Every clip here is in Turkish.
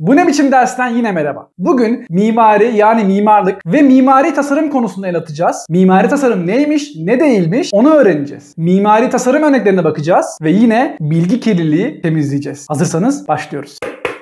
Bu ne biçim dersten yine merhaba. Bugün mimari yani mimarlık ve mimari tasarım konusunu ele atacağız. Mimari tasarım neymiş, ne değilmiş onu öğreneceğiz. Mimari tasarım örneklerine bakacağız ve yine bilgi kirliliği temizleyeceğiz. Hazırsanız başlıyoruz.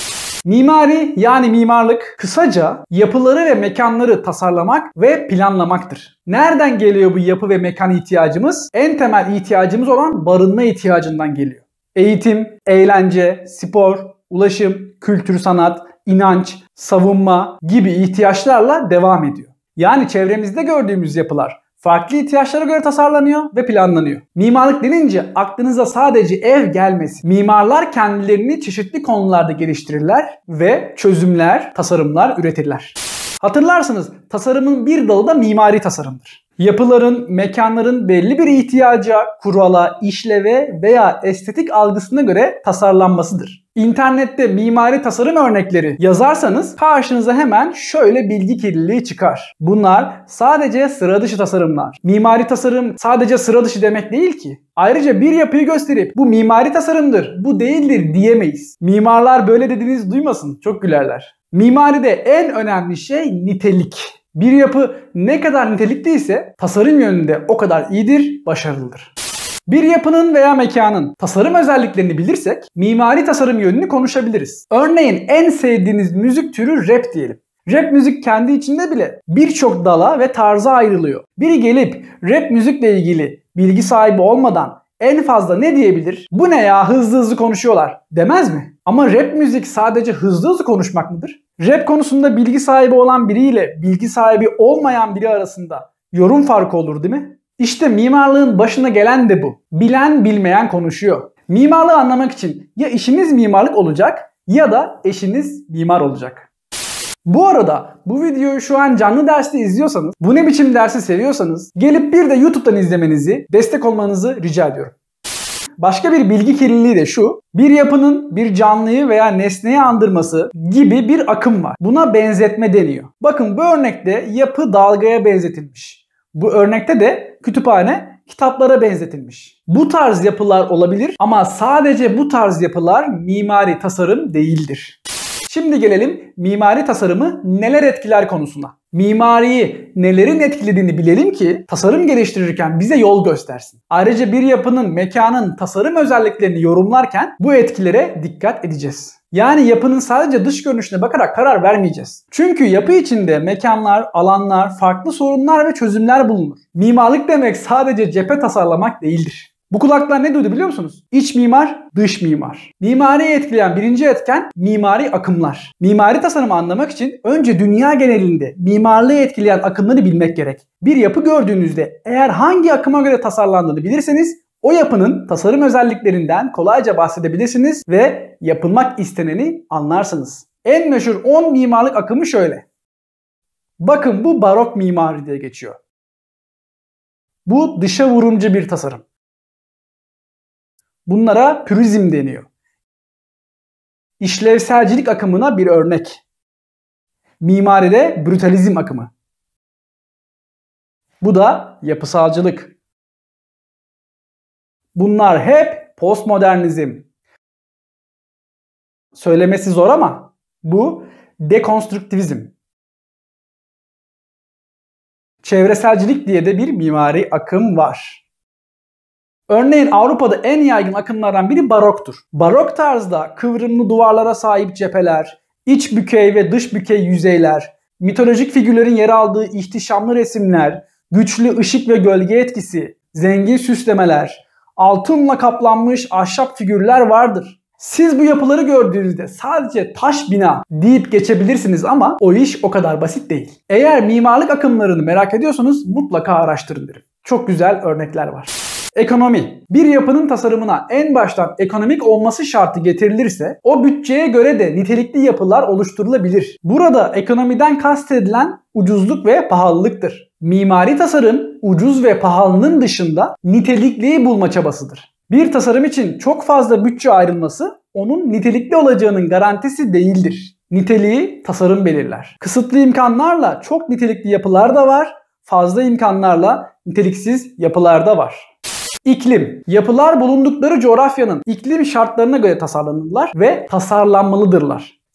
Mimari yani mimarlık kısaca yapıları ve mekanları tasarlamak ve planlamaktır. Nereden geliyor bu yapı ve mekan ihtiyacımız? En temel ihtiyacımız olan barınma ihtiyacından geliyor. Eğitim, eğlence, spor, ulaşım, kültür, sanat, inanç, savunma gibi ihtiyaçlarla devam ediyor. Yani çevremizde gördüğümüz yapılar farklı ihtiyaçlara göre tasarlanıyor ve planlanıyor. Mimarlık denince aklınıza sadece ev gelmesin. Mimarlar kendilerini çeşitli konularda geliştirirler ve çözümler, tasarımlar üretirler. Hatırlarsınız, tasarımın bir dalı da mimari tasarımdır. Yapıların, mekanların belli bir ihtiyaca, kurala, işleve veya estetik algısına göre tasarlanmasıdır. İnternette mimari tasarım örnekleri yazarsanız karşınıza hemen şöyle bilgi kirliliği çıkar. Bunlar sadece sıra dışı tasarımlar. Mimari tasarım sadece sıra dışı demek değil ki. Ayrıca bir yapıyı gösterip bu mimari tasarımdır, bu değildir diyemeyiz. Mimarlar böyle dediğinizi duymasın, çok gülerler. Mimaride en önemli şey nitelik. Bir yapı ne kadar nitelikliyse tasarım yönünde o kadar iyidir, başarılıdır. Bir yapının veya mekanın tasarım özelliklerini bilirsek mimari tasarım yönünü konuşabiliriz. Örneğin en sevdiğiniz müzik türü rap diyelim. Rap müzik kendi içinde bile birçok dala ve tarza ayrılıyor. Biri gelip rap müzikle ilgili bilgi sahibi olmadan en fazla ne diyebilir? Bu ne ya, hızlı hızlı konuşuyorlar demez mi? Ama rap müzik sadece hızlı hızlı konuşmak mıdır? Rap konusunda bilgi sahibi olan biriyle bilgi sahibi olmayan biri arasında yorum farkı olur değil mi? İşte mimarlığın başına gelen de bu. Bilen bilmeyen konuşuyor. Mimarlığı anlamak için ya işimiz mimarlık olacak ya da eşiniz mimar olacak. Bu arada bu videoyu şu an canlı derste izliyorsanız, bu ne biçim dersi seviyorsanız gelip bir de YouTube'dan izlemenizi, destek olmanızı rica ediyorum. Başka bir bilgi kirliliği de şu: bir yapının bir canlıyı veya nesneyi andırması gibi bir akım var. Buna benzetme deniyor. Bakın bu örnekte yapı dalgaya benzetilmiş. Bu örnekte de kütüphane kitaplara benzetilmiş. Bu tarz yapılar olabilir ama sadece bu tarz yapılar mimari tasarım değildir. Şimdi gelelim mimari tasarımı neler etkiler konusuna. Mimariyi nelerin etkilediğini bilelim ki tasarım geliştirirken bize yol göstersin. Ayrıca bir yapının, mekanın tasarım özelliklerini yorumlarken bu etkilere dikkat edeceğiz. Yani yapının sadece dış görünüşüne bakarak karar vermeyeceğiz. Çünkü yapı içinde mekanlar, alanlar, farklı sorunlar ve çözümler bulunur. Mimarlık demek sadece cephe tasarlamak değildir. Bu kulaklar ne duydu biliyor musunuz? İç mimar, dış mimar. Mimariyi etkileyen birinci etken mimari akımlar. Mimari tasarımı anlamak için önce dünya genelinde mimarlığı etkileyen akımları bilmek gerek. Bir yapı gördüğünüzde eğer hangi akıma göre tasarlandığını bilirseniz o yapının tasarım özelliklerinden kolayca bahsedebilirsiniz ve yapılmak isteneni anlarsınız. En meşhur 10 mimarlık akımı şöyle. Bakın bu barok mimari diye geçiyor. Bu dışa vurumcu bir tasarım. Bunlara pürizm deniyor. İşlevselcilik akımına bir örnek. Mimaride brutalizm akımı. Bu da yapısalcılık. Bunlar hep postmodernizm. Söylemesi zor ama bu dekonstrüktivizm. Çevreselcilik diye de bir mimari akım var. Örneğin Avrupa'da en yaygın akımlardan biri baroktur. Barok tarzda kıvrımlı duvarlara sahip cepheler, iç bükey ve dış bükey yüzeyler, mitolojik figürlerin yer aldığı ihtişamlı resimler, güçlü ışık ve gölge etkisi, zengin süslemeler, altınla kaplanmış ahşap figürler vardır. Siz bu yapıları gördüğünüzde sadece taş bina deyip geçebilirsiniz ama o iş o kadar basit değil. Eğer mimarlık akımlarını merak ediyorsanız mutlaka araştırın derim. Çok güzel örnekler var. Ekonomi. Bir yapının tasarımına en baştan ekonomik olması şartı getirilirse o bütçeye göre de nitelikli yapılar oluşturulabilir. Burada ekonomiden kastedilen ucuzluk ve pahalılıktır. Mimari tasarım ucuz ve pahalının dışında nitelikliyi bulma çabasıdır. Bir tasarım için çok fazla bütçe ayrılması onun nitelikli olacağının garantisi değildir. Niteliği tasarım belirler. Kısıtlı imkanlarla çok nitelikli yapılar da var, fazla imkanlarla niteliksiz yapılar da var. İklim. Yapılar bulundukları coğrafyanın iklim şartlarına göre tasarlanırlar ve tasarlanmalıdırlar.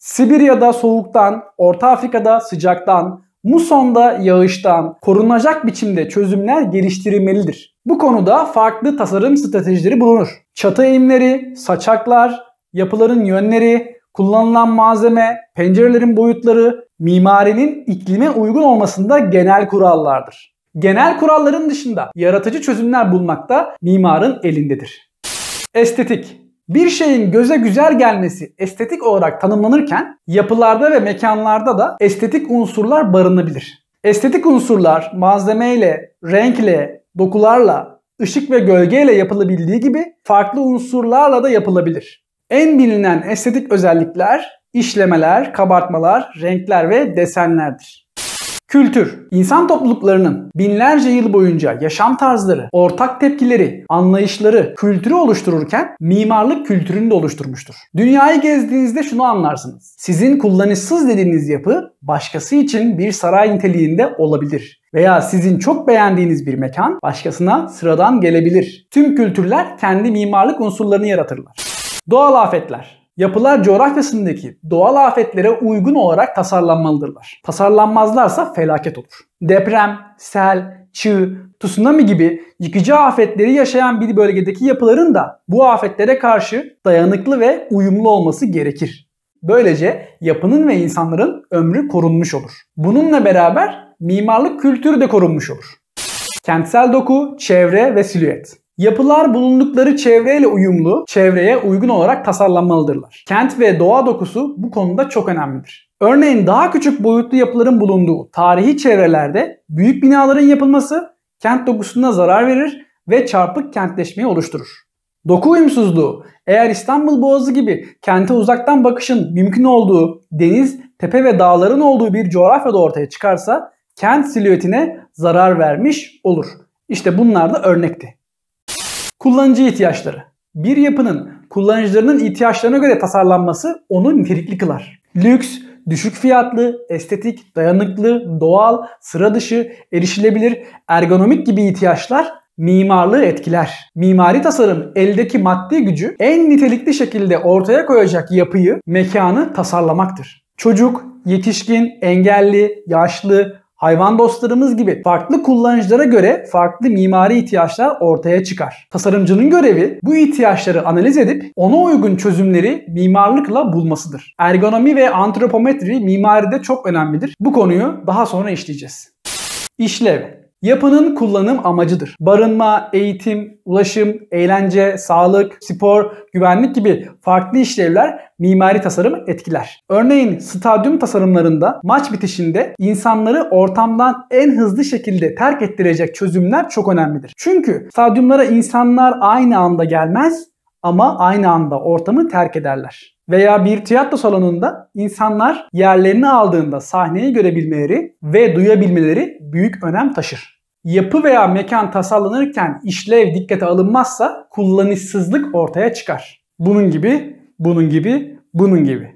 Sibirya'da soğuktan, Orta Afrika'da sıcaktan, musonda yağıştan korunacak biçimde çözümler geliştirilmelidir. Bu konuda farklı tasarım stratejileri bulunur. Çatı eğimleri, saçaklar, yapıların yönleri, kullanılan malzeme, pencerelerin boyutları, mimarinin iklime uygun olmasında genel kurallardır. Genel kuralların dışında yaratıcı çözümler bulmak da mimarın elindedir. Estetik. Bir şeyin göze güzel gelmesi estetik olarak tanımlanırken yapılarda ve mekanlarda da estetik unsurlar barınabilir. Estetik unsurlar malzemeyle, renkle, dokularla, ışık ve gölgeyle yapılabildiği gibi farklı unsurlarla da yapılabilir. En bilinen estetik özellikler işlemeler, kabartmalar, renkler ve desenlerdir. Kültür, insan topluluklarının binlerce yıl boyunca yaşam tarzları, ortak tepkileri, anlayışları, kültürü oluştururken mimarlık kültürünü de oluşturmuştur. Dünyayı gezdiğinizde şunu anlarsınız. Sizin kullanışsız dediğiniz yapı başkası için bir saray niteliğinde olabilir. Veya sizin çok beğendiğiniz bir mekan başkasına sıradan gelebilir. Tüm kültürler kendi mimarlık unsurlarını yaratırlar. Doğal afetler. Yapılar coğrafyasındaki doğal afetlere uygun olarak tasarlanmalıdırlar. Tasarlanmazlarsa felaket olur. Deprem, sel, çığ, tsunami gibi yıkıcı afetleri yaşayan bir bölgedeki yapıların da bu afetlere karşı dayanıklı ve uyumlu olması gerekir. Böylece yapının ve insanların ömrü korunmuş olur. Bununla beraber mimarlık kültürü de korunmuş olur. Kentsel doku, çevre ve silüet. Yapılar bulundukları çevreyle uyumlu, çevreye uygun olarak tasarlanmalıdırlar. Kent ve doğa dokusu bu konuda çok önemlidir. Örneğin daha küçük boyutlu yapıların bulunduğu tarihi çevrelerde büyük binaların yapılması kent dokusuna zarar verir ve çarpık kentleşmeyi oluşturur. Doku uyumsuzluğu, eğer İstanbul Boğazı gibi kente uzaktan bakışın mümkün olduğu, deniz, tepe ve dağların olduğu bir coğrafyada ortaya çıkarsa kent silüetine zarar vermiş olur. İşte bunlar da örnekti. Kullanıcı ihtiyaçları. Bir yapının kullanıcılarının ihtiyaçlarına göre tasarlanması onu nitelikli kılar. Lüks, düşük fiyatlı, estetik, dayanıklı, doğal, sıra dışı, erişilebilir, ergonomik gibi ihtiyaçlar mimarlığı etkiler. Mimari tasarım eldeki maddi gücü en nitelikli şekilde ortaya koyacak yapıyı, mekanı tasarlamaktır. Çocuk, yetişkin, engelli, yaşlı, hayvan dostlarımız gibi farklı kullanıcılara göre farklı mimari ihtiyaçlar ortaya çıkar. Tasarımcının görevi bu ihtiyaçları analiz edip ona uygun çözümleri mimarlıkla bulmasıdır. Ergonomi ve antropometri mimaride çok önemlidir. Bu konuyu daha sonra işleyeceğiz. İşlev. Yapının kullanım amacıdır. Barınma, eğitim, ulaşım, eğlence, sağlık, spor, güvenlik gibi farklı işlevler mimari tasarımı etkiler. Örneğin stadyum tasarımlarında maç bitişinde insanları ortamdan en hızlı şekilde terk ettirecek çözümler çok önemlidir. Çünkü stadyumlara insanlar aynı anda gelmez ama aynı anda ortamı terk ederler. Veya bir tiyatro salonunda insanlar yerlerini aldığında sahneyi görebilmeleri ve duyabilmeleri büyük önem taşır. Yapı veya mekan tasarlanırken işlev dikkate alınmazsa kullanışsızlık ortaya çıkar. Bunun gibi, bunun gibi, bunun gibi.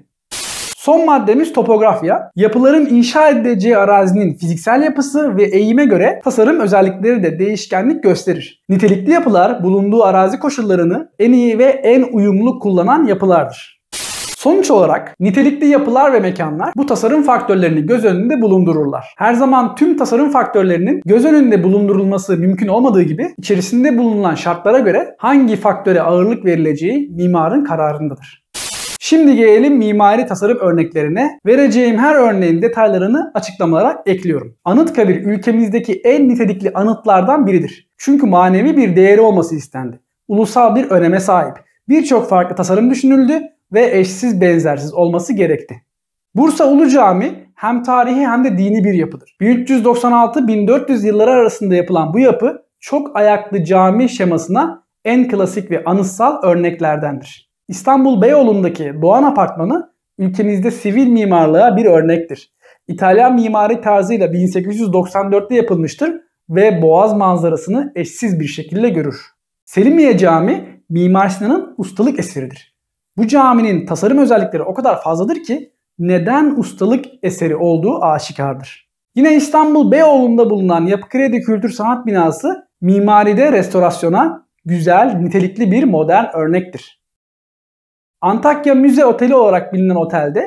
Son maddemiz topografya. Yapıların inşa edileceği arazinin fiziksel yapısı ve eğime göre tasarım özellikleri de değişkenlik gösterir. Nitelikli yapılar bulunduğu arazi koşullarını en iyi ve en uyumlu kullanan yapılardır. Sonuç olarak nitelikli yapılar ve mekanlar bu tasarım faktörlerini göz önünde bulundururlar. Her zaman tüm tasarım faktörlerinin göz önünde bulundurulması mümkün olmadığı gibi içerisinde bulunan şartlara göre hangi faktöre ağırlık verileceği mimarın kararındadır. Şimdi gelelim mimari tasarım örneklerine. Vereceğim her örneğin detaylarını açıklamalara ekliyorum. Anıtkabir ülkemizdeki en nitelikli anıtlardan biridir. Çünkü manevi bir değeri olması istendi. Ulusal bir öneme sahip. Birçok farklı tasarım düşünüldü ve eşsiz benzersiz olması gerekti. Bursa Ulu Cami hem tarihi hem de dini bir yapıdır. 1396-1400 yılları arasında yapılan bu yapı çok ayaklı cami şemasına en klasik ve anıtsal örneklerdendir. İstanbul Beyoğlu'ndaki Doğan Apartmanı ülkemizde sivil mimarlığa bir örnektir. İtalyan mimari tarzıyla 1894'te yapılmıştır ve Boğaz manzarasını eşsiz bir şekilde görür. Selimiye Camii Mimar Sinan'ın ustalık eseridir. Bu caminin tasarım özellikleri o kadar fazladır ki neden ustalık eseri olduğu aşikardır. Yine İstanbul Beyoğlu'nda bulunan Yapı Kredi Kültür Sanat Binası mimaride restorasyona güzel, nitelikli bir modern örnektir. Antakya Müze Oteli olarak bilinen otelde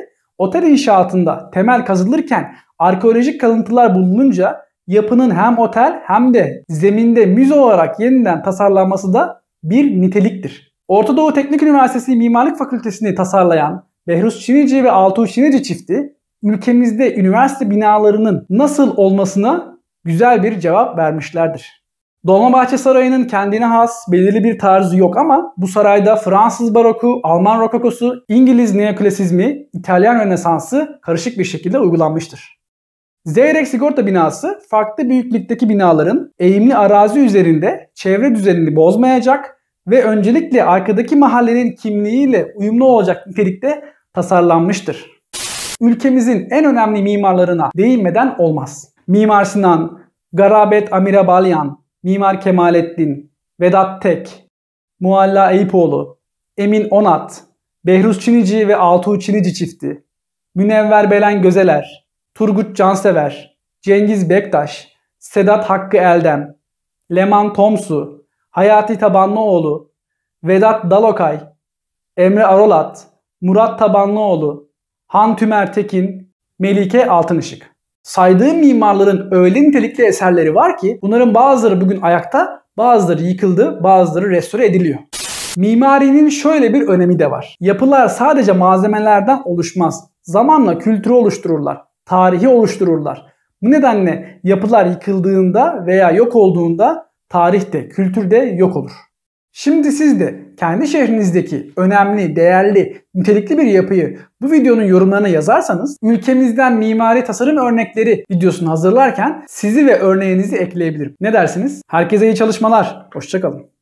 Otel inşaatında temel kazılırken arkeolojik kalıntılar bulununca yapının hem otel hem de zeminde müze olarak yeniden tasarlanması da bir niteliktir. Orta Doğu Teknik Üniversitesi Mimarlık Fakültesini tasarlayan Behruz Çinici ve Altuğ Çinici çifti ülkemizde üniversite binalarının nasıl olmasına güzel bir cevap vermişlerdir. Dolmabahçe Sarayı'nın kendine has belirli bir tarzı yok ama bu sarayda Fransız baroku, Alman rokokosu, İngiliz neoklasizmi, İtalyan Rönesansı karışık bir şekilde uygulanmıştır. Zeyrek Sigorta binası farklı büyüklükteki binaların eğimli arazi üzerinde çevre düzenini bozmayacak ve öncelikle arkadaki mahallenin kimliğiyle uyumlu olacak nitelikte tasarlanmıştır. Ülkemizin en önemli mimarlarına değinmeden olmaz. Mimar Sinan, Garabet Amirabalyan, Mimar Kemalettin, Vedat Tek, Mualla Eyüpoğlu, Emin Onat, Behruz Çinici ve Altuğ Çinici çifti, Münevver Belen Gözeler, Turgut Cansever, Cengiz Bektaş, Sedat Hakkı Eldem, Leman Tomsu, Hayati Tabanlıoğlu, Vedat Dalokay, Emre Arolat, Murat Tabanlıoğlu, Han Tümer Tekin, Melike Altınışık. Saydığım mimarların öyle nitelikli eserleri var ki bunların bazıları bugün ayakta, bazıları yıkıldı, bazıları restore ediliyor. Mimarinin şöyle bir önemi de var. Yapılar sadece malzemelerden oluşmaz. Zamanla kültürü oluştururlar, tarihi oluştururlar. Bu nedenle yapılar yıkıldığında veya yok olduğunda tarihte, kültürde yok olur. Şimdi siz de kendi şehrinizdeki önemli, değerli, nitelikli bir yapıyı bu videonun yorumlarına yazarsanız ülkemizden mimari tasarım örnekleri videosunu hazırlarken sizi ve örneğinizi ekleyebilirim. Ne dersiniz? Herkese iyi çalışmalar. Hoşça kalın.